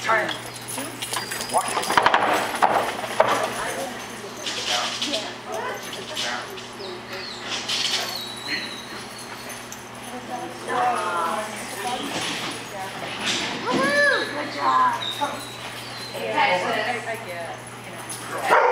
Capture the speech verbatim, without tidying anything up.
right. Watch it. Good job. I, I guess, you know.